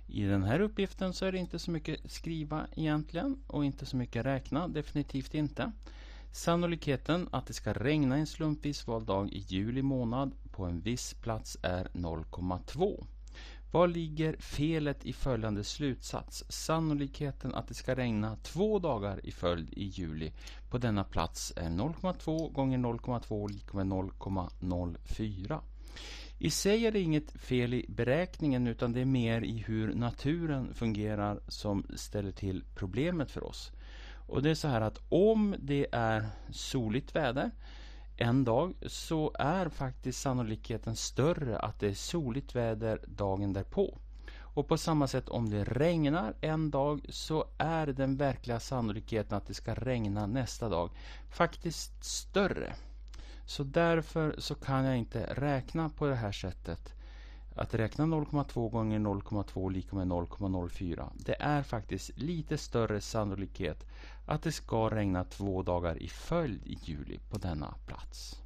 I den här uppgiften så är det inte så mycket skriva egentligen och inte så mycket räkna, definitivt inte. Sannolikheten att det ska regna en slumpvis vald dag i juli månad på en viss plats är 0,2. Var ligger felet i följande slutsats? Sannolikheten att det ska regna 2 dagar i följd i juli på denna plats är 0,2 gånger 0,2 lika med 0,04. I sig är det inget fel i beräkningen, utan det är mer i hur naturen fungerar som ställer till problemet för oss. Och det är så här att om det är soligt väder en dag så är faktiskt sannolikheten större att det är soligt väder dagen därpå. Och på samma sätt om det regnar en dag så är den verkliga sannolikheten att det ska regna nästa dag faktiskt större. Så därför så kan jag inte räkna på det här sättet. Att räkna 0,2 gånger 0,2 lika med 0,04. Det är faktiskt lite större sannolikhet att det ska regna 2 dagar i följd i juli på denna plats.